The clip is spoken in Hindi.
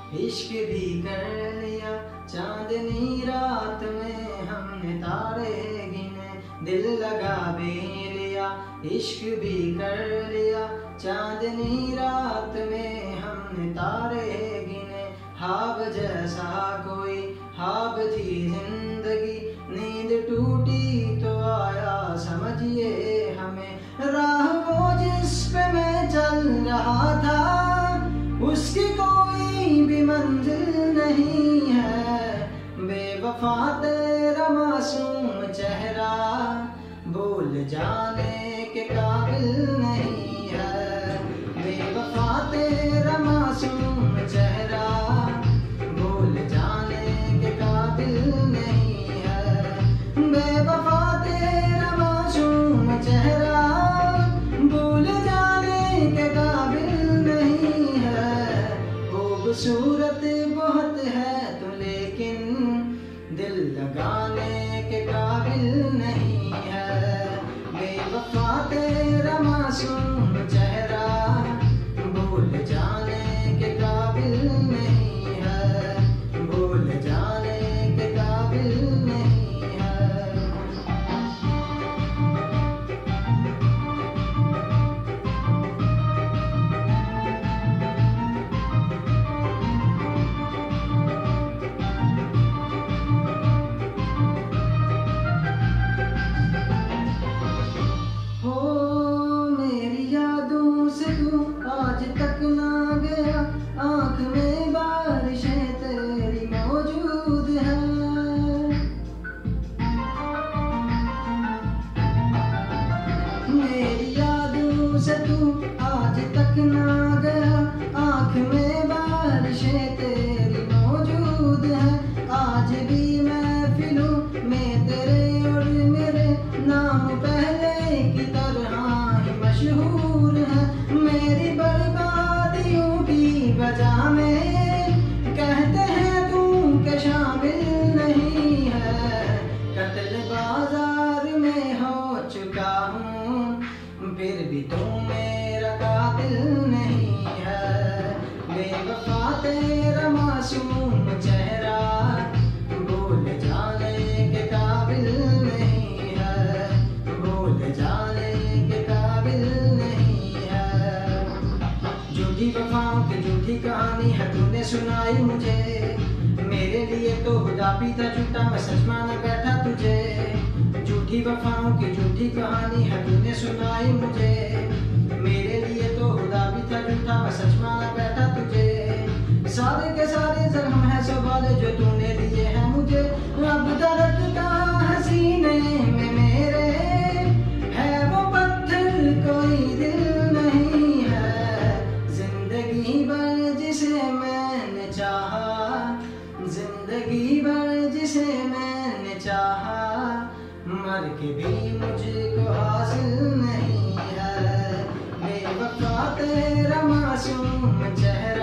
इश्क भी कर लिया चांदनी रात में हमने तारे गिने, दिल लगा भी लिया। इश्क भी कर लिया चांदनी रात में हमने तारे गिने। ख्वाब जैसा कोई ख्वाब थी जिंदगी, नींद टूटी तो आया समझिए हमें। राह वो जिस पे मैं चल रहा था उसकी कोई भी मंजिल नहीं है। बेवफा तेरा मासूम चेहरा भूल जाने के काबिल नहीं है। बेवफा तेरा मासूम चेहरा भूल जाने के काबिल नहीं है। बेवफा तेरा मासूम चेहरा भूल जाने के काबिल नहीं है। खूबसूरत बहुत है तो लेकिन दिल लगाने के काबिल नहीं है। बेवफा तेरा मासूम चेहरा भूल जाने के काबिल नहीं है। भूल जाने के काबिल नहीं है। आज तक ना गया आँख में बारिशें तेरी मौजूद है। मेरी यादों से तू आज तक ना गया, आँख में बारिशें तेरी मौजूद है। आज भी महफिलों में तेरे और मेरे नाम पहले की तरह ही मशहूर है। मेरी बर्बादियों की वजह में कहते हैं तू के शामिल नहीं है। कत्ल बाजार में हो चुका हूँ फिर भी तू मेरा कातिल नहीं है। बेवफा तेरा मासूम चेहरा भूल जाने के काबिल नहीं है। भूल जाने के काबिल नहीं है। झूठी वफाओं की झूठी कहानी है तूने सुनाई मुझे। मेरे लिए तो खुदा भी था झूठा, मैं सच मान बैठा तुझे। झूठी वफाओं की झूठी कहानी है तूने सुनाई मुझे। मेरे लिए तो खुदा भी था झूठा, मैं सच मान बैठा तुझे। सारे के सारे जख्म है सवाल जो तूने दिए हैं मुझे। अब धड़कता है सीने में मेरे, है वो पत्थर कोई दिल नहीं है। जिंदगी भर जिसे मैंने चाहा, जिंदगी भर जिसे मैंने चाहा, मर के भी मुझको हासिल नहीं है। बेवफा तेरा मासूम चेहरा